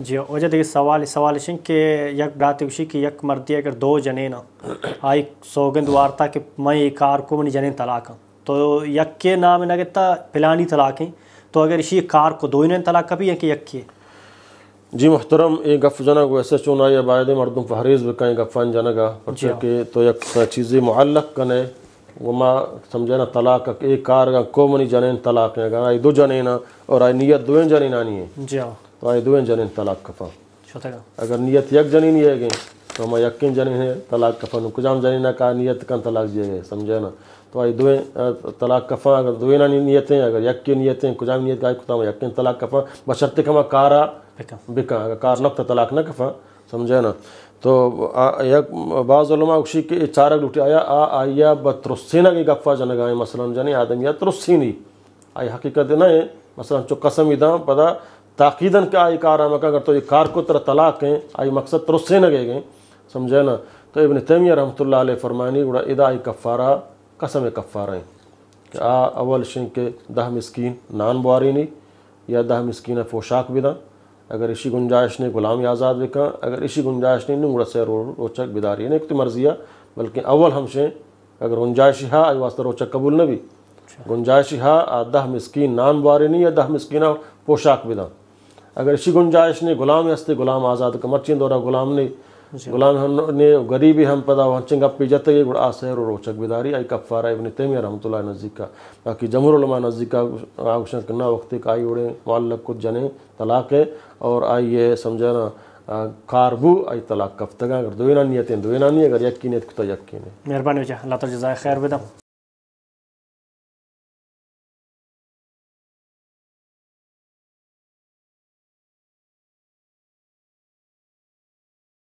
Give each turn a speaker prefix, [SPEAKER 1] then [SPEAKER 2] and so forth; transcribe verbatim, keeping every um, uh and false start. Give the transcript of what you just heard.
[SPEAKER 1] جی وجہ دیکھیے سوال سوال شن کہ یک برات وشی کہ یک مردی اگر دو جنین آئی سوگند وارتا کہ میں کار کو منی جنین طلاق تو یک کے نام نگتا پلانی طلاقیں تو اگر اسی کار کو دو جنین طلاق کبھی ہے کہ یک کے؟
[SPEAKER 2] جی محترم یہ گف جنگ ویسے چونا یا باید مردم فہریز بکائیں گفان جنگا پرچہ کہ تو یک چیزی معلق کنے وما سمجھنا طلاق ایک کار گا کو منی جنین طلاق ہے اگر آئی دو جنین اور آئی نیت دوین جنین آنی ہے
[SPEAKER 1] جی
[SPEAKER 2] تو آئی دوین جنین طلاق کفا
[SPEAKER 1] شتگا
[SPEAKER 2] اگر نیت یک جنین یہ گئیں تو ہما یکین جنین ہے طلاق کفا نو کجام جنین کا نیت کن طلاق دیے گئے سمجھنا تو آئی دوین طلاق کفا اگر دوین آنی نیتیں اگر یک کی نیتیں کجام نیت کا آئی کتا ہما یکین طلاق کفا بشرط کما کارا بکا اگر کار نفت طلاق نہ کفا سمجھنا تو یک بعض علماء اکشی کہ چارک لوٹی آیا آ آیا بترسینہ کی گفا جنگائیں مثلا جنی آدمیات ترسینی آئی حقیقت نہ ہے مثلا چو قسم ادام پدا تاقیدن کہ آئی کار آمکا اگر تو یہ کار کو تر طلاق ہیں آئی مقصد ترسینہ گئے گئے سمجھنا تو ابن تیمیہ رحمۃ اللہ علیہ فرمانی گوڑا ادا آئی کفارہ قسم کفارہ ہیں کہ آ اول شن کے دہ مسکین نان بوارینی یا دہ مسکین پوشاک بدا اگر اسی گنجائش نے غلامی آزاد بکا اگر اسی گنجائش نے نگڑا سے روچک بداری نہیں کتی مرضیہ بلکہ اول ہمشیں اگر گنجائشی ہا آئی واسطہ روچک قبول نہ بھی گنجائشی ہا دہ مسکین نان بوارینی یا دہ مسکینہ پوشاک بدا اگر اسی گنجائش نے غلام ہستے غلام آزاد کا مرچین دورہ غلام نے غلام نے غریبی ہم پدا وہنچنگ اپی جاتے گی گڑا آسہر و روچک بداری آئی کفارہ ابن تیمیہ رحمۃ اللہ نزدیکا باقی جمہور علماء نزدیکا آگوشن کرنا وقتی کہ آئی اڑے معلق کچھ جنے طلاق ہے اور آئی یہ سمجھنا کاربو آئی طلاق کفتگا اگر دوینا نیتیں دوینا نہیں اگر یک کی نیت کتا یک کی نہیں.
[SPEAKER 1] مہربانی وجہ اللہ تعالی جزائے خیر بدم.